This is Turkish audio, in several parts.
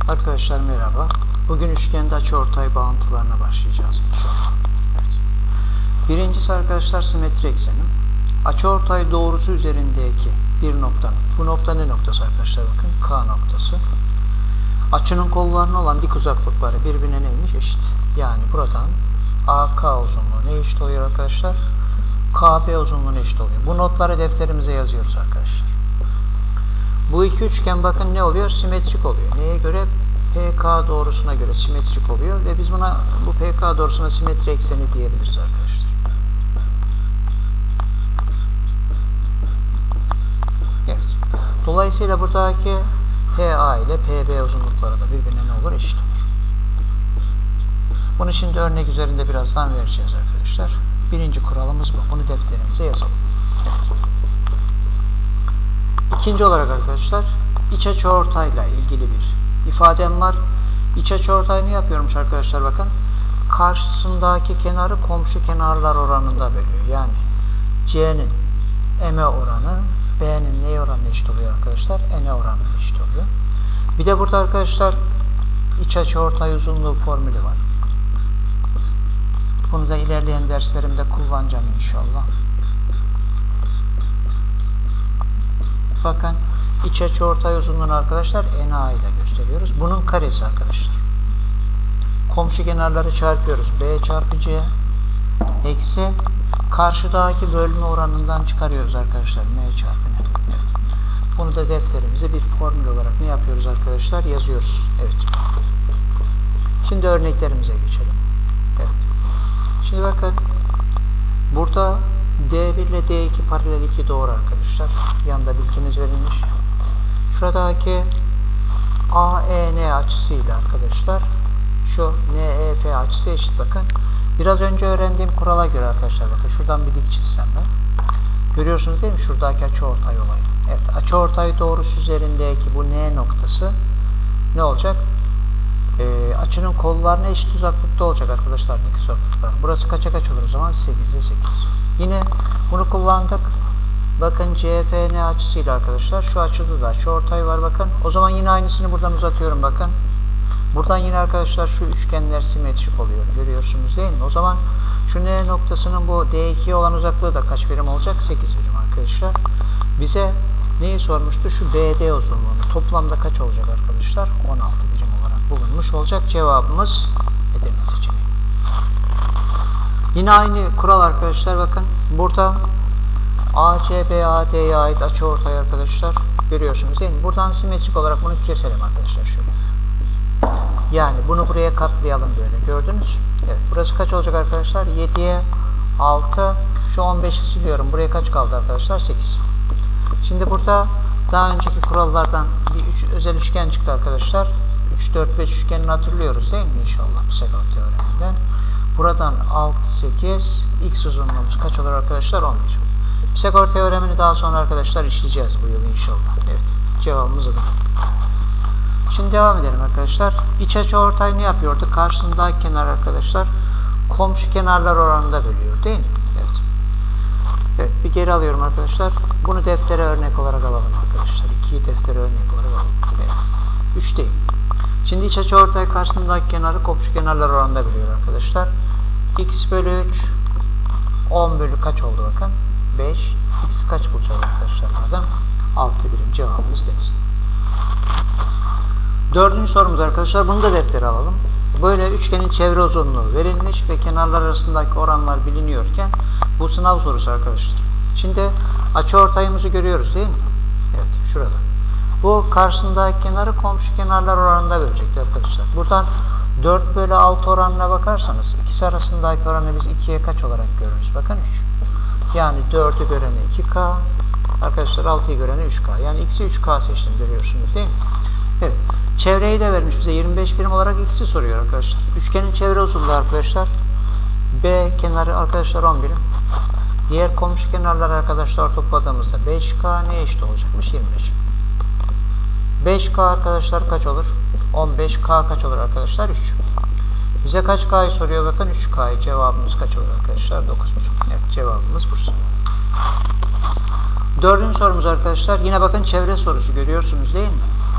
Arkadaşlar merhaba. Bugün üçgende açıortay bağıntılarına başlayacağız inşallah. Evet. Birincisi arkadaşlar simetri ekseni. Açıortay doğrusu üzerindeki bir noktanın. Bu nokta ne noktası arkadaşlar? Bakın K noktası. Açının kollarına olan dik uzaklıkları birbirine neymiş? Eşit. Yani buradan AK uzunluğu ne eşit oluyor arkadaşlar? KB uzunluğuna eşit oluyor. Bu notları defterimize yazıyoruz arkadaşlar. Bu iki üçgen bakın ne oluyor? Simetrik oluyor. Neye göre? PK doğrusuna göre simetrik oluyor ve biz buna bu PK doğrusuna simetri ekseni diyebiliriz arkadaşlar. Evet. Dolayısıyla buradaki PA ile PB uzunlukları da birbirine ne olur? Eşit olur. Bunu şimdi örnek üzerinde birazdan vereceğiz arkadaşlar. Birinci kuralımız bu. Bunu defterimize yazalım. Evet. İkinci olarak arkadaşlar iç açıortayla ilgili bir ifadem var. İç açıortay ne yapıyormuş arkadaşlar bakın. Karşısındaki kenarı komşu kenarlar oranında bölüyor. Yani C'nin M'e oranı B'nin neye oranına eşit oluyor arkadaşlar? N'e oranına eşit oluyor. Bir de burada arkadaşlar iç açıortay uzunluğu formülü var. Bunu da ilerleyen derslerimde kullanacağım inşallah. Bakın iç açıortay uzunluğunu arkadaşlar NA ile gösteriyoruz. Bunun karesi arkadaşlar. Komşu kenarları çarpıyoruz. B çarpı C eksi karşıdaki bölme oranından çıkarıyoruz arkadaşlar. M çarpı N. Evet. Bunu da defterimize bir formül olarak ne yapıyoruz arkadaşlar? Yazıyoruz. Evet. Şimdi örneklerimize geçelim. Evet. Şimdi bakın burada D1 ile D2 paralel 2 doğru arkadaşlar. Yanında bilgimiz verilmiş. Şuradaki AEN açısıyla arkadaşlar şu NEF açısı eşit bakın. Biraz önce öğrendiğim kurala göre arkadaşlar bakın şuradan bir dik çizsem ben. Görüyorsunuz değil mi? Şuradaki açıortay olayı. Evet, açıortay doğrusu üzerindeki bu N noktası ne olacak? Açının kollarına eşit uzaklıkta olacak arkadaşlar dik uzaklıklar. Burası kaça kaç olur o zaman? 8'e 8. Yine bunu kullandık. Bakın CFN açısıyla arkadaşlar şu açıda da açıortay var bakın. O zaman yine aynısını buradan uzatıyorum bakın. Buradan yine arkadaşlar şu üçgenler simetrik oluyor. Görüyorsunuz değil mi? O zaman şu N noktasının bu D2'ye olan uzaklığı da kaç birim olacak? 8 birim arkadaşlar. Bize neyi sormuştu? Şu BD uzunluğunu. Toplamda kaç olacak arkadaşlar? 16 birim olarak bulunmuş olacak. Cevabımız Edirne seçeneği. Yine aynı kural arkadaşlar bakın. Burada ACBAD'ye ait açıortay arkadaşlar. Görüyorsunuz değil mi? Buradan simetrik olarak bunu keselim arkadaşlar şöyle. Yani bunu buraya katlayalım böyle. Gördünüz? Evet. Burası kaç olacak arkadaşlar? 7'ye 6. Şu 15'i siliyorum. Buraya kaç kaldı arkadaşlar? 8. Şimdi burada daha önceki kurallardan bir özel üçgen çıktı arkadaşlar. 3, 4, 5 üçgenini hatırlıyoruz değil mi inşallah Pisagor teoreminden. Buradan 6, 8. X uzunluğumuz kaç olur arkadaşlar? 11. Pisagor teoremini daha sonra arkadaşlar işleyeceğiz bu yıl inşallah. Evet. Cevabımız bu. Şimdi devam edelim arkadaşlar. İç açıortay ne yapıyordu? Karşısındaki kenar arkadaşlar komşu kenarlar oranında bölüyor değil mi? Evet. Evet. Bir geri alıyorum arkadaşlar. Bunu deftere örnek olarak alalım arkadaşlar. 2'yi deftere örnek olarak alalım. Evet. 3 değil. Şimdi iç açıortay karşısındaki kenarı komşu kenarlar oranında bölüyor arkadaşlar. X bölü 3 10 bölü kaç oldu bakın? 5. X kaç bulacağız arkadaşlar buradan? 6 birim. Cevabımız denizli. Dördüncü sorumuz arkadaşlar. Bunu da deftere alalım. Böyle üçgenin çevre uzunluğu verilmiş ve kenarlar arasındaki oranlar biliniyorken bu sınav sorusu arkadaşlar. Şimdi açıortayımızı görüyoruz değil mi? Evet. Şurada. Bu karşısındaki kenarı komşu kenarlar oranında bölecekti arkadaşlar. Buradan 4 bölü 6 oranına bakarsanız ikisi arasındaki oranı biz 2'ye kaç olarak görürüz? Bakın 3. Yani 4'ü görene 2K. Arkadaşlar 6'yı görene 3K. Yani x'i 3K seçtim görüyorsunuz değil mi? Evet. Çevreyi de vermiş bize 25 birim olarak x'i soruyor arkadaşlar. Üçgenin çevre uzunluğu arkadaşlar. B kenarı arkadaşlar 10 birim. Diğer komşu kenarlar arkadaşlar topladığımızda 5K ne eşit olacakmış? 25. 5K arkadaşlar kaç olur? 15K kaç olur arkadaşlar? 3. Bize kaç K'yı soruyor bakın 3K'yı. Cevabımız kaç olur arkadaşlar? 9 birim. Evet cevabımız Bursa. Dördüncü sorumuz arkadaşlar. Yine bakın çevre sorusu görüyorsunuz değil mi?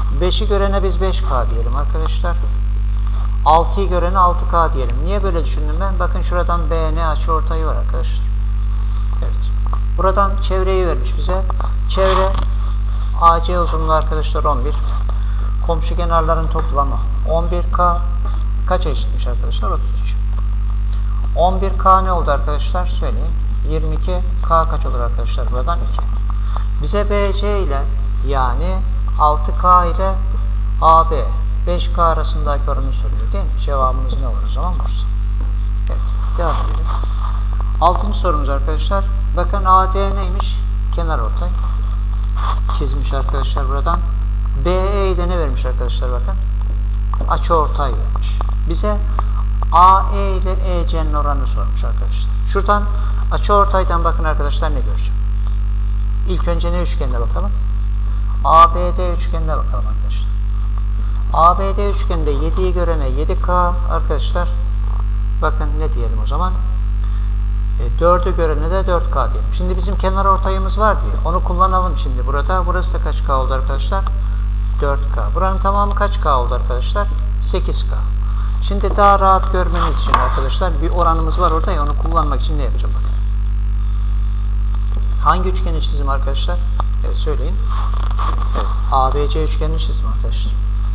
5'i görene biz 5K diyelim arkadaşlar. 6'yı görene 6K diyelim. Niye böyle düşündüm ben? Bakın şuradan BN açıortayı var arkadaşlar. Evet. Buradan çevreyi vermiş bize. Çevre AC uzunluğu arkadaşlar 11. Komşu kenarların toplamı 11K. Kaça eşitmiş arkadaşlar? 33. 11K ne oldu arkadaşlar? Söyleyin. 22K kaç olur arkadaşlar? Buradan 2. Bize BC ile yani 6K ile AB 5K arasındaki oranı soruyor değil mi? Cevabımız ne olur o zaman? Bursa. Evet. Devam edelim. 6. sorumuz arkadaşlar. Bakın AD neymiş? Kenarortay. Çizmiş arkadaşlar buradan. BE'yi de ne vermiş arkadaşlar bakın? Açıortay vermiş. Bize AE ile EC'nin oranını sormuş arkadaşlar. Şuradan açıortaydan bakın arkadaşlar ne göreceğim? İlk önce ne üçgenine bakalım? ABD üçgenine bakalım arkadaşlar. ABD üçgeninde 7'yi görene 7K arkadaşlar. Bakın ne diyelim o zaman? 4'ü görene de 4K diyelim. Şimdi bizim kenar ortayımız var diye. Onu kullanalım şimdi burada. Burası da kaç K oldu arkadaşlar? 4K. Buranın tamamı kaç K oldu arkadaşlar? 8K. Şimdi daha rahat görmeniz için arkadaşlar bir oranımız var orada ya, onu kullanmak için ne yapacağım bakın. Hangi üçgeni çizdim arkadaşlar? Evet söyleyin. Evet, ABC üçgenini çizdim arkadaşlar.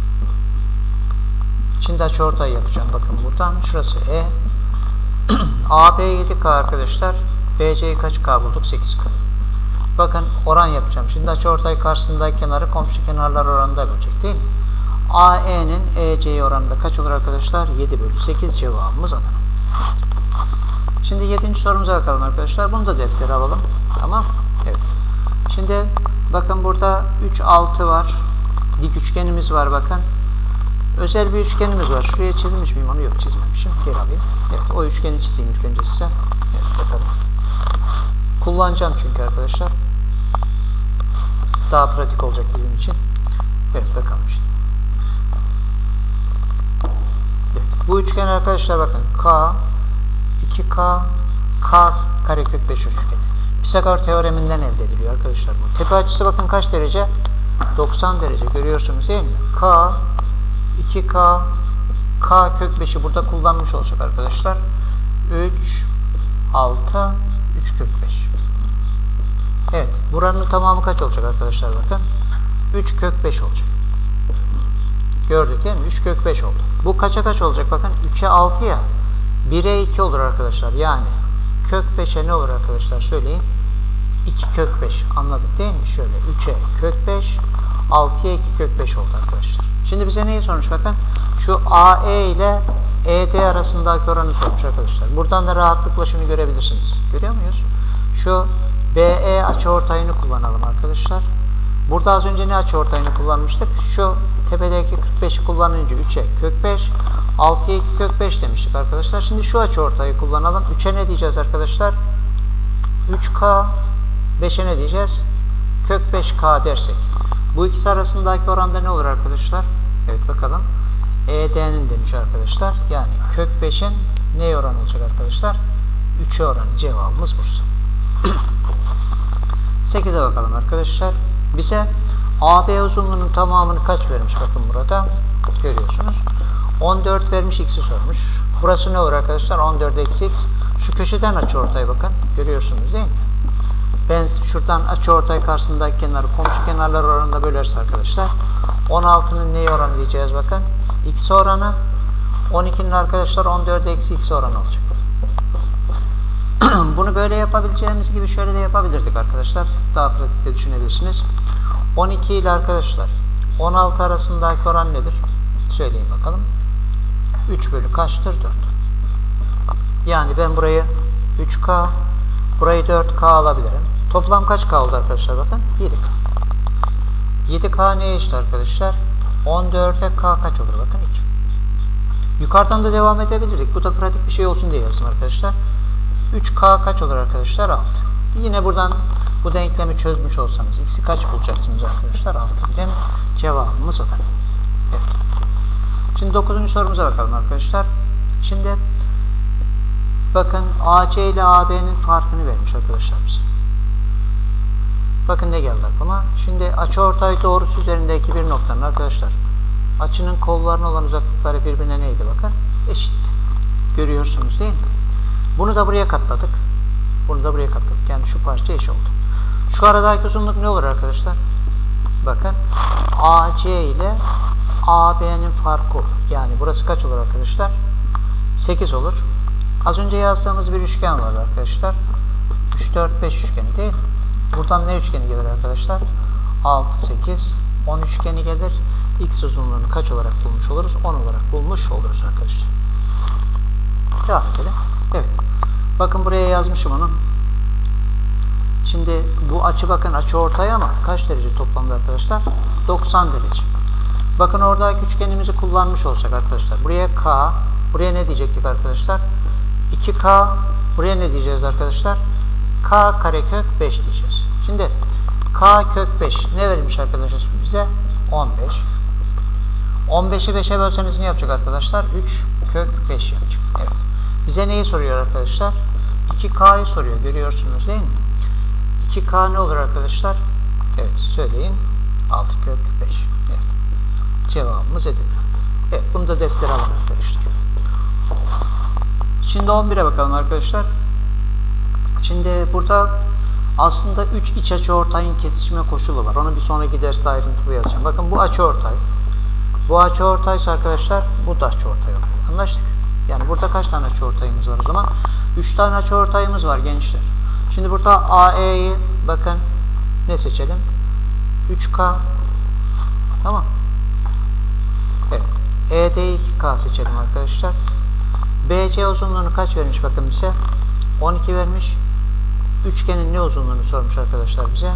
Şimdi açıortay yapacağım. Bakın buradan şurası E. AB 7K arkadaşlar. BC'yi kaç K bulduk? 8K. Bakın oran yapacağım. Şimdi açıortay karşısındaki kenarı komşu kenarlar oranında bölecek değil mi? AE'nin EC'ye oranında kaç olur arkadaşlar? 7/8 cevabımız Adana. Şimdi 7. sorumuza bakalım arkadaşlar. Bunu da deftere alalım. Tamam. Evet. Şimdi bakın burada 3, 6 var. Dik üçgenimiz var bakın. Özel bir üçgenimiz var. Şuraya çizmiş miyim onu? Yok çizmemişim. Geri alayım. Evet o üçgeni çizeyim ilk önce size. Evet bakalım. Kullanacağım çünkü arkadaşlar. Daha pratik olacak bizim için. Evet bakalım şimdi. Evet, bu üçgen arkadaşlar bakın. K, 2K, K karekök 5 üçgeni. Pisagor teoreminden elde ediliyor arkadaşlar bu. Tepe açısı bakın kaç derece? 90 derece. Görüyorsunuz değil mi? K, 2K, K kök 5'i burada kullanmış olacak arkadaşlar. 3, 6, 3 kök 5. Evet. Buranın tamamı kaç olacak arkadaşlar bakın. 3 kök 5 olacak. Gördük değil mi? 3 kök 5 oldu. Bu kaça kaç olacak bakın. 3'e 6 ya. 1'e 2 olur arkadaşlar. Yani kök 5'e ne olur arkadaşlar söyleyin. 2 kök 5. Anladık değil mi? Şöyle 3'e kök 5, 6'ya 2 kök 5 oldu arkadaşlar. Şimdi bize neyi sormuş bakın. Şu AE ile ED arasındaki oranı sormuş arkadaşlar. Buradan da rahatlıkla şunu görebilirsiniz. Görüyor muyuz? Şu BE açıortayını kullanalım arkadaşlar. Burada az önce ne açıortayını kullanmıştık? Şu tepedeki 45'i kullanınca 3'e kök 5, 6'ya 2 kök 5 demiştik arkadaşlar. Şimdi şu açıortayı kullanalım. 3'e ne diyeceğiz arkadaşlar? 3K, 5'e ne diyeceğiz? Kök 5K dersek. Bu ikisi arasındaki oranda ne olur arkadaşlar? Evet bakalım. ED'nin demiş arkadaşlar. Yani kök 5'in neye oranı olacak arkadaşlar? 3'e oranı. Cevabımız Bursa. 8'e bakalım arkadaşlar. Bize AB uzunluğunun tamamını kaç vermiş? Bakın burada. Görüyorsunuz. 14 vermiş, x'i sormuş. Burası ne olur arkadaşlar? 14 eksi x. Şu köşeden açıortay bakın. Görüyorsunuz değil mi? Ben şuradan açıortay karşısındaki kenarı komşu kenarlar oranında bölerse arkadaşlar 16'nın neye oranı diyeceğiz bakın. X oranı. 12'nin arkadaşlar 14 eksi x oranı olacak. Bunu böyle yapabileceğimiz gibi şöyle de yapabilirdik arkadaşlar. Daha pratikte düşünebilirsiniz. 12 ile arkadaşlar 16 arasındaki oran nedir? Söyleyin bakalım. 3 bölü kaçtır? 4. Yani ben burayı 3K, burayı 4K alabilirim. Toplam kaç K oldu arkadaşlar bakın? 7K. 7K neye eşit arkadaşlar? 14'e K kaç olur bakın? 2. Yukarıdan da devam edebilirdik. Bu da pratik bir şey olsun diye yazdım arkadaşlar. 3K kaç olur arkadaşlar? 6. Yine buradan bu denklemi çözmüş olsanız x'i kaç bulacaksınız arkadaşlar? 6 birim. Cevabımız Adana. Evet. Şimdi 9. sorumuza bakalım arkadaşlar. Şimdi bakın AC ile AB'nin farkını vermiş arkadaşlar bize. Bakın ne geldi aklıma. Şimdi açıortay doğrusu üzerindeki bir noktanın arkadaşlar açının kollarına olan uzaklıkları birbirine neydi bakın? Eşit. Görüyorsunuz değil mi? Bunu da buraya katladık. Bunu da buraya katladık. Yani şu parça eşit oldu. Şu aradaki uzunluk ne olur arkadaşlar? Bakın AC ile AB'nin farkı olur. Yani burası kaç olur arkadaşlar? 8 olur. Az önce yazdığımız bir üçgen var arkadaşlar. 3, 4, 5 üçgeni değil mi? Buradan ne üçgeni gelir arkadaşlar? 6, 8, 10 üçgeni gelir. X uzunluğunu kaç olarak bulmuş oluruz? 10 olarak bulmuş oluruz arkadaşlar. Devam edelim. Evet. Bakın buraya yazmışım onu. Şimdi bu açı bakın açıortay ama kaç derece toplamda arkadaşlar? 90 derece. Bakın oradaki üçgenimizi kullanmış olsak arkadaşlar. Buraya K, buraya ne diyecektik arkadaşlar? 2K, buraya ne diyeceğiz arkadaşlar? K karekök 5 diyeceğiz. Şimdi K kök 5 ne verilmiş arkadaşlar bize? 15. 15'i 5'e bölseniz ne yapacak arkadaşlar? 3 kök 5 yapacak. Evet. Bize neyi soruyor arkadaşlar? 2K'yı soruyor. Görüyorsunuz değil mi? 2K ne olur arkadaşlar? Evet söyleyin. 6 kök 5. Evet. Cevabımız Edirne. Evet bunu da deftere alın arkadaşlar. Şimdi 11'e bakalım arkadaşlar. Şimdi burada aslında 3 iç açıortayın kesişme koşulu var. Onu bir sonraki derste ayrıntılı yazacağım. Bakın bu açıortay. Bu açıortaysa arkadaşlar bu da açıortay oluyor. Anlaştık. Yani burada kaç tane açıortayımız var o zaman? 3 tane açıortayımız var gençler. Şimdi burada AE'yi bakın ne seçelim? 3K. Tamam. Evet. ED'yi 2K seçelim arkadaşlar. BC uzunluğunu kaç vermiş bakın bize? 12 vermiş. Üçgenin ne uzunluğunu sormuş arkadaşlar bize?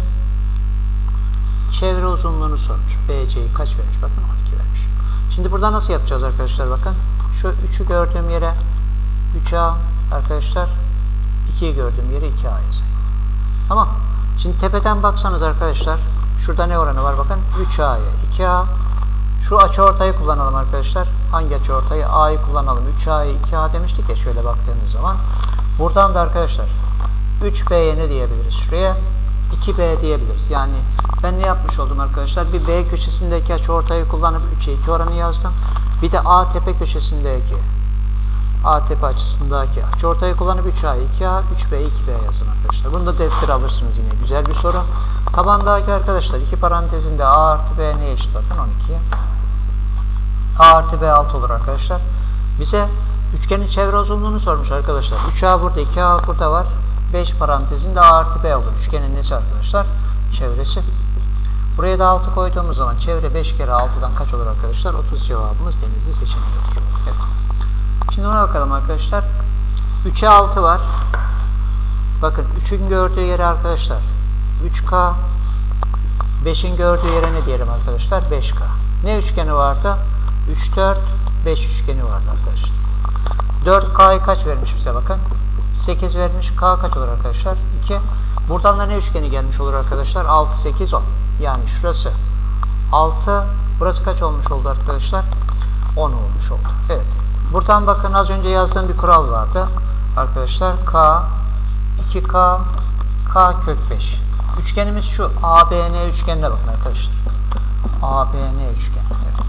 Çevre uzunluğunu sormuş. BC'yi kaç vermiş? Bakın 12 vermiş. Şimdi burada nasıl yapacağız arkadaşlar bakın. Şu 3'ü gördüğüm yere 3A arkadaşlar 2'yi gördüğüm yere 2A yazayım. Tamam. Şimdi tepeden baksanız arkadaşlar şurada ne oranı var bakın 3A'ya 2A. Şu açıortayı kullanalım arkadaşlar. Hangi açıortayı? A'yı kullanalım. 3A'ya 2A demiştik ya şöyle baktığınız zaman. Buradan da arkadaşlar 3B'ye ne diyebiliriz? Şuraya 2B diyebiliriz. Yani ben ne yapmış oldum arkadaşlar? Bir B köşesindeki açıortayı kullanıp 3'e 2 oranı yazdım. Bir de A tepe köşesindeki A tepe açısındaki açıortayı kullanıp 3A 2A 3B 2B yazın arkadaşlar. Bunu da deftere alırsınız yine. Güzel bir soru. Tabandaki arkadaşlar iki parantezinde A artı B ne eşit? Bakın 12. A artı B 6 olur arkadaşlar. Bize üçgenin çevre uzunluğunu sormuş arkadaşlar. 3A burada 2A burada var. 5 parantezinde A artı B olur. Üçgenin nesi arkadaşlar? Çevresi. Buraya da 6 koyduğumuz zaman çevre 5 kere 6'dan kaç olur arkadaşlar? 30 cevabımız Denizli seçeneği olur. Evet. Şimdi buna bakalım arkadaşlar. 3'e 6 var. Bakın 3'ün gördüğü yere arkadaşlar 3K. 5'in gördüğü yere ne diyelim arkadaşlar? 5K. Ne üçgeni vardı? 3, 4, 5 üçgeni vardı arkadaşlar. 4K'yı kaç vermiş bize bakın? 8 vermiş. K kaç olur arkadaşlar? 2. Buradan da ne üçgeni gelmiş olur arkadaşlar? 6, 8, 10. Yani şurası 6. Burası kaç olmuş oldu arkadaşlar? 10 olmuş oldu. Evet. Buradan bakın az önce yazdığım bir kural vardı. Arkadaşlar K, 2K, K kök 5. Üçgenimiz şu. ABN üçgenine bakın arkadaşlar. ABN üçgeni. Evet.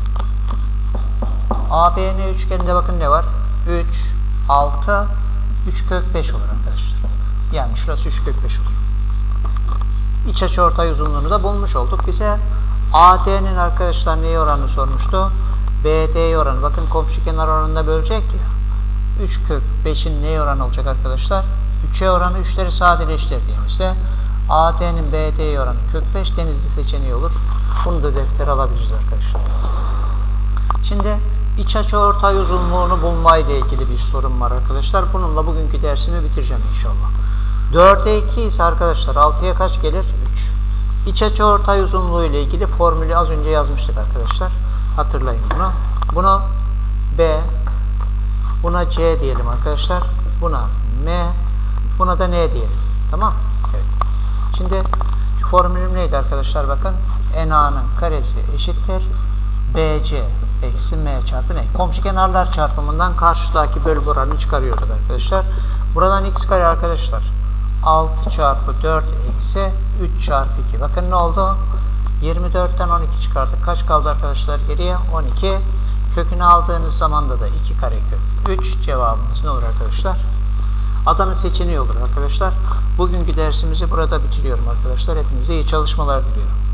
ABN üçgeninde bakın ne var? 3, 6, 3 kök 5 olur arkadaşlar. Yani şurası 3 kök 5 olur. İç açıortay uzunluğunu da bulmuş olduk. Bize AD'nin arkadaşlar neye oranını sormuştu? BD'ye oranı. Bakın komşu kenar oranında bölecek ya. 3 kök 5'in neye oranı olacak arkadaşlar? 3'e oranı 3'leri sadeleştirdiğimizde AD'nin BD'ye oranı kök 5 Denizli seçeneği olur. Bunu da deftere alabiliriz arkadaşlar. Şimdi iç açıortay uzunluğunu bulma ile ilgili bir sorum var arkadaşlar. Bununla bugünkü dersimi bitireceğim inşallah. 4'e 2 ise arkadaşlar 6'ya kaç gelir? 3. İç açıortay uzunluğu ile ilgili formülü az önce yazmıştık arkadaşlar. Hatırlayın bunu. Bunu B, buna C diyelim arkadaşlar. Buna M, buna da N diyelim. Tamam? Evet. Şimdi şu formülüm neydi arkadaşlar? Bakın NA'nın karesi eşittir BC eksi M çarpı N. Komşu kenarlar çarpımından karşıdaki bölü oranını çıkarıyoruz arkadaşlar. Buradan x kare arkadaşlar 6 çarpı 4 eksi 3 çarpı 2. Bakın ne oldu? 24'ten 12 çıkardık. Kaç kaldı arkadaşlar geriye? 12. Kökünü aldığınız zamanda da 2 karekök 3 cevabımız ne olur arkadaşlar? Adana seçeneği olur arkadaşlar. Bugünkü dersimizi burada bitiriyorum arkadaşlar. Hepinize iyi çalışmalar diliyorum.